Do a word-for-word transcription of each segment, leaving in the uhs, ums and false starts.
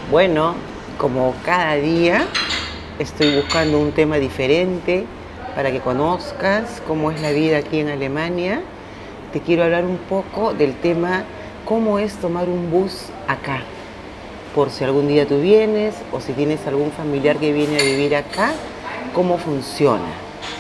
Bueno, como cada día estoy buscando un tema diferente para que conozcas cómo es la vida aquí en Alemania. Te quiero hablar un poco del tema cómo es tomar un bus acá. Por si algún día tú vienes o si tienes algún familiar que viene a vivir acá, cómo funciona.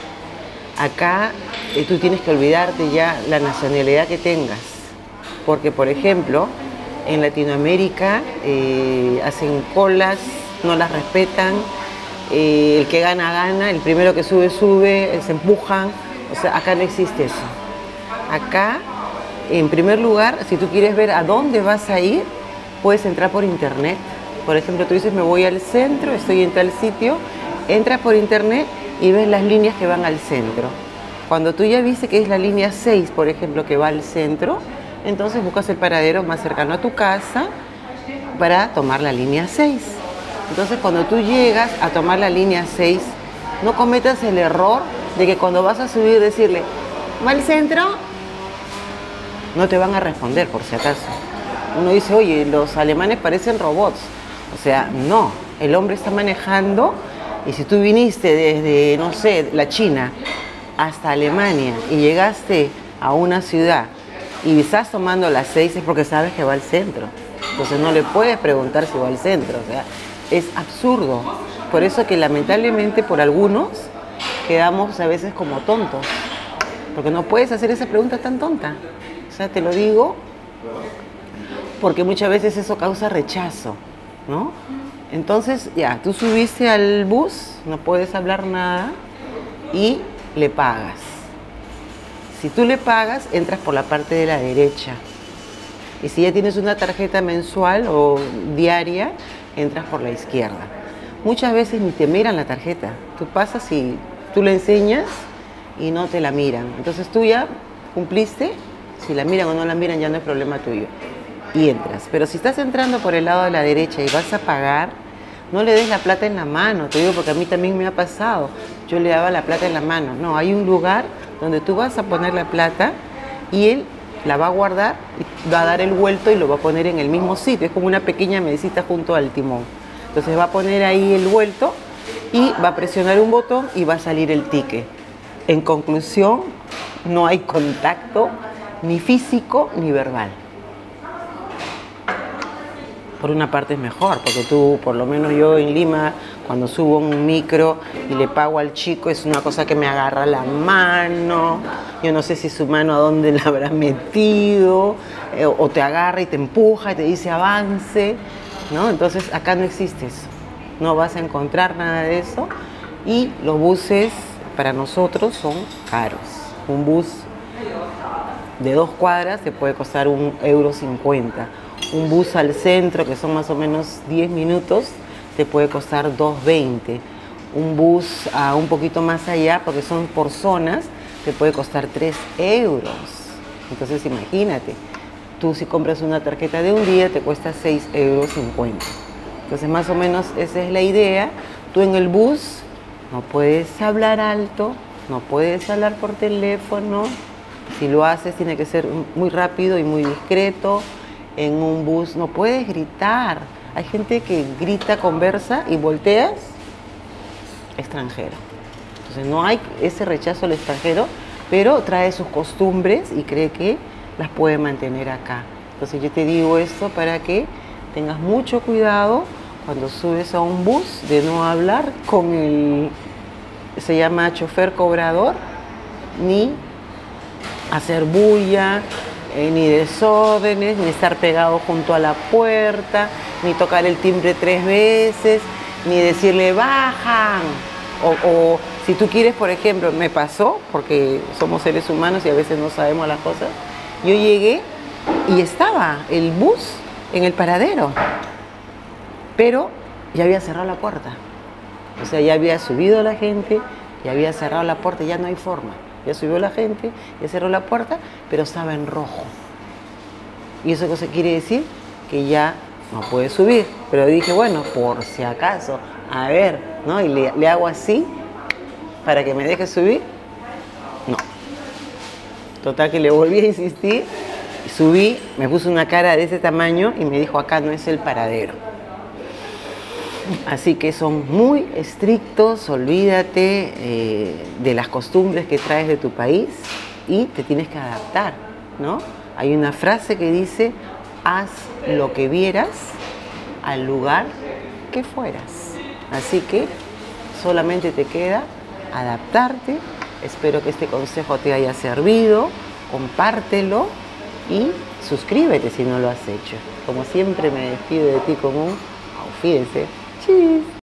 Acá eh, tú tienes que olvidarte ya la nacionalidad que tengas, porque por ejemplo en Latinoamérica eh, hacen colas, no las respetan, eh, el que gana gana, el primero que sube sube, eh, se empujan, o sea, acá no existe eso. Acá, en primer lugar, si tú quieres ver a dónde vas a ir, puedes entrar por internet. Por ejemplo, tú dices, me voy al centro, estoy en tal sitio, entras por internet y ves las líneas que van al centro. Cuando tú ya viste que es la línea seis, por ejemplo, que va al centro, entonces buscas el paradero más cercano a tu casa para tomar la línea seis. Entonces, cuando tú llegas a tomar la línea seis, no cometas el error de que cuando vas a subir decirle, ¿va al centro? No te van a responder, por si acaso. Uno dice, oye, los alemanes parecen robots. O sea, no, el hombre está manejando y si tú viniste desde, no sé, la China hasta Alemania y llegaste a una ciudad y estás tomando las seis es porque sabes que va al centro. Entonces no le puedes preguntar si va al centro. O sea, es absurdo. Por eso que lamentablemente por algunos quedamos a veces como tontos. Porque no puedes hacer esa pregunta tan tonta. O sea, te lo digo porque muchas veces eso causa rechazo, ¿no? Entonces, ya, tú subiste al bus, no puedes hablar nada y le pagas. Si tú le pagas, entras por la parte de la derecha. Y si ya tienes una tarjeta mensual o diaria, entras por la izquierda. Muchas veces ni te miran la tarjeta. Tú pasas y tú le enseñas y no te la miran. Entonces tú ya cumpliste, si la miran o no la miran ya no es problema tuyo. Y entras. Pero si estás entrando por el lado de la derecha y vas a pagar, no le des la plata en la mano. Te digo porque a mí también me ha pasado. Yo le daba la plata en la mano. No, hay un lugar donde tú vas a poner la plata y él la va a guardar, y va a dar el vuelto y lo va a poner en el mismo sitio. Es como una pequeña mesita junto al timón. Entonces va a poner ahí el vuelto y va a presionar un botón y va a salir el ticket. En conclusión, no hay contacto ni físico ni verbal. Por una parte es mejor, porque tú, por lo menos yo en Lima, cuando subo un micro y le pago al chico, es una cosa que me agarra la mano, yo no sé si su mano a dónde la habrá metido, eh, o te agarra y te empuja y te dice avance, ¿no? Entonces acá no existe eso, no vas a encontrar nada de eso y los buses para nosotros son caros. Un bus de dos cuadras te puede costar un euro cincuenta. Un bus al centro, que son más o menos diez minutos, te puede costar dos veinte. Un bus a un poquito más allá, porque son por zonas, te puede costar tres euros. Entonces imagínate, tú si compras una tarjeta de un día te cuesta seis euros cincuenta. Entonces más o menos esa es la idea. Tú en el bus no puedes hablar alto, no puedes hablar por teléfono. Si lo haces tiene que ser muy rápido y muy discreto. En un bus no puedes gritar. Hay gente que grita, conversa y volteas, extranjero. Entonces no hay ese rechazo al extranjero, pero trae sus costumbres y cree que las puede mantener acá. Entonces yo te digo esto para que tengas mucho cuidado cuando subes a un bus de no hablar con el, se llama chofer cobrador, ni hacer bulla, Eh, ni desórdenes, ni estar pegado junto a la puerta, ni tocar el timbre tres veces, ni decirle bajan. O, o si tú quieres, por ejemplo, me pasó, porque somos seres humanos y a veces no sabemos las cosas, yo llegué y estaba el bus en el paradero, pero ya había cerrado la puerta. O sea, ya había subido la gente, ya había cerrado la puerta, ya no hay forma. Ya subió la gente, ya cerró la puerta, pero estaba en rojo. ¿Y eso qué se quiere decir? Que ya no puede subir. Pero dije, bueno, por si acaso, a ver, ¿no? Y le, le hago así para que me deje subir. No. Total que le volví a insistir, subí, me puso una cara de ese tamaño y me dijo, acá no es el paradero. Así que son muy estrictos, olvídate eh, de las costumbres que traes de tu país y te tienes que adaptar, ¿no? Hay una frase que dice, haz lo que vieras al lugar que fueras. Así que solamente te queda adaptarte. Espero que este consejo te haya servido, compártelo y suscríbete si no lo has hecho. Como siempre me despido de ti como un auf Wiedersehen. Tschüss.